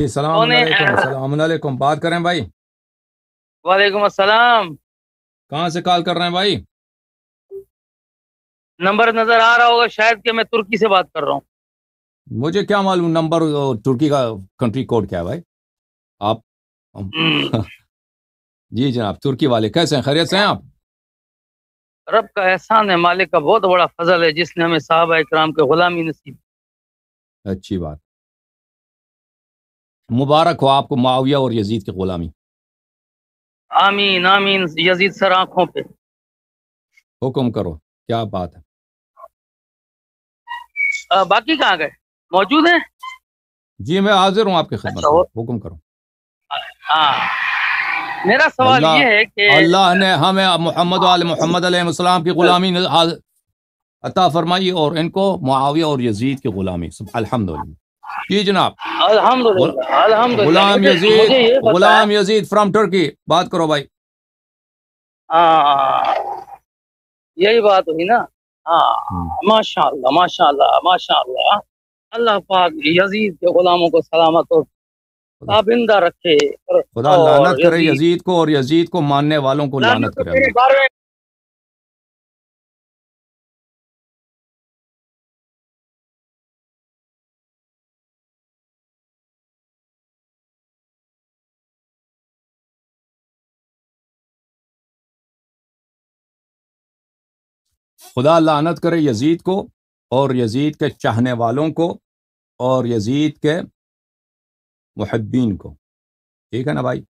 जी कौन है? सलाम अलैकुम। बात करें भाई। वालेकुम अस्सलाम। कहाँ से कॉल कर रहे हैं भाई? नंबर नजर आ रहा होगा शायद कि मैं तुर्की से बात कर रहा हूँ। मुझे क्या मालूम नंबर तुर्की का कंट्री कोड क्या है भाई। आप हम्म, जी जनाब, तुर्की वाले कैसे हैं? खैरियत से हैं आप? रब का एहसान है, मालिक का बहुत बड़ा फजल है जिसने हमें साहबा इकराम के गुलामी नसीब। अच्छी बात। मुबारक हो आपको मुआविया और यजीद की गुलामी। आमीन आमीन, यजीद सर आंखों पे। हुक्म करो, क्या बात है? बाकी कहाँ गए? मौजूद है? जी मैं हाजिर हूँ आपकी खिदमत अच्छा में, हो। हुक्म करो। हाँ, मेरा सवाल ये है कि अल्लाह अल्लाह ने हमें मोहम्मद वाले मोहम्मद अलैहिस्सलाम की गुलामी अता फरमाई और इनको मुआविया और यजीद की गुलामी। अल्हम्दुलिल्लाह। जी जनाब। अल्हम्दुलिल्लाह अल्हम्दुलिल्लाह। गुलाम मुझे मुझे ये यजीद, बताया। Ghulam Yazid from Turkey. बात करो भाई। हाँ, यही बात हुई ना। हम्म। हाँ, माशाअल्लाह माशाअल्लाह माशाअल्लाह। अल्लाह पाक यजीद के गुलामों को सलामत और खुदा ताबिंदा रखे। खुदा लानत और करे यजीद यजीद को और यजीद को मानने वालों को लानत लानत तो करे मेरे अल्लाह। बारे में। खुदा लानत करे यजीद को और यजीद के चाहने वालों को और यजीद के मुहिब्बीन को। ठीक है ना भाई?